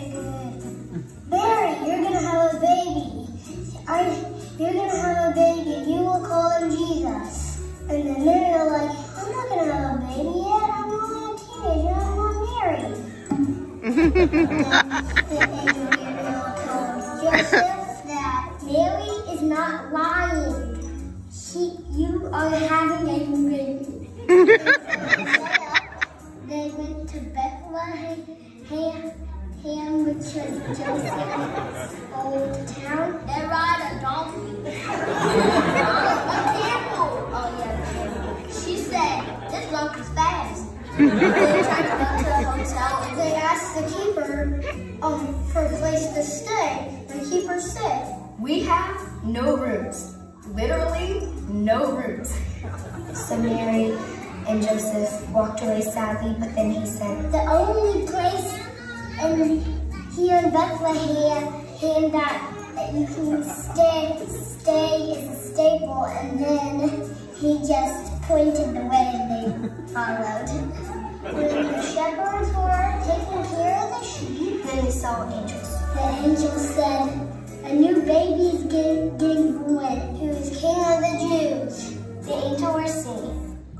Mary, you're gonna have a baby. You're gonna have a baby and you will call him Jesus. And then they're like, I'm not gonna have a baby yet. I'm only a teenager. I'm not married. And then the angel Gabriel tells Joseph that Mary is not lying. You are having a baby. They went to Bethlehem, which was Joseph's old town. They ride a donkey. A camel. Oh yeah, the camel. She said, this donkey's fast. They tried to go to a hotel and they asked the keeper for a place to stay. The keeper said, we have no rooms. Literally, no rooms. So Mary and Joseph walked away sadly, but then he said, the only place here in Bethlehem that you can stay is a stable, and then he just pointed the way and they followed. When the shepherds were taking care of the sheep, then they saw angels. The angel said, a new baby is getting born, who is King of the Jews. The angel was singing.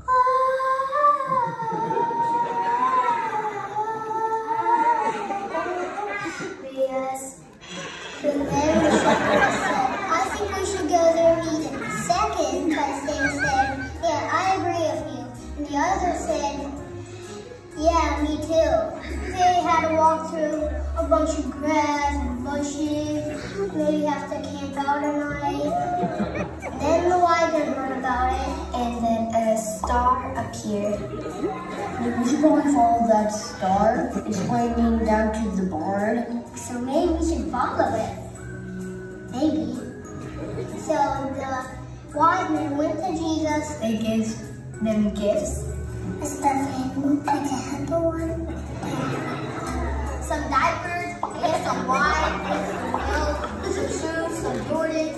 Yes. Then the shepherds said, I think we should go there and eat it. Second, because they said, yeah, I agree with you. And the other said, yeah, me too. They had to walk through a bunch of grass and bushes. Maybe have to camp out at night. Then the wise men heard about it. And then a star appeared. We should go and follow that star. It's pointing down to the barn. So maybe we should follow it. Maybe. So the wise men went to Jesus. They gave them gifts. A stuffed like a hamper one. Some diapers, and some wine, some milk, some shoes, some Jordans.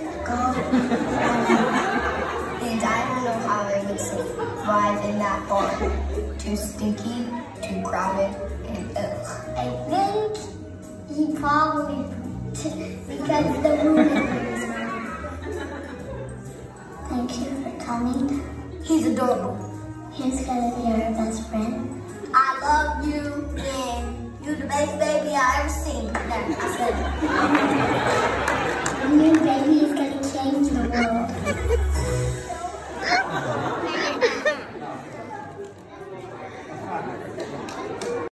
And I don't know how they would survive in that barn. Too stinky, too crowded, and ugh. I think he probably, because the room is small. Thank you for coming. He's adorable. He's gonna be our best friend. I love you, and you're the best baby I ever seen. No, I said The new baby is gonna change the world.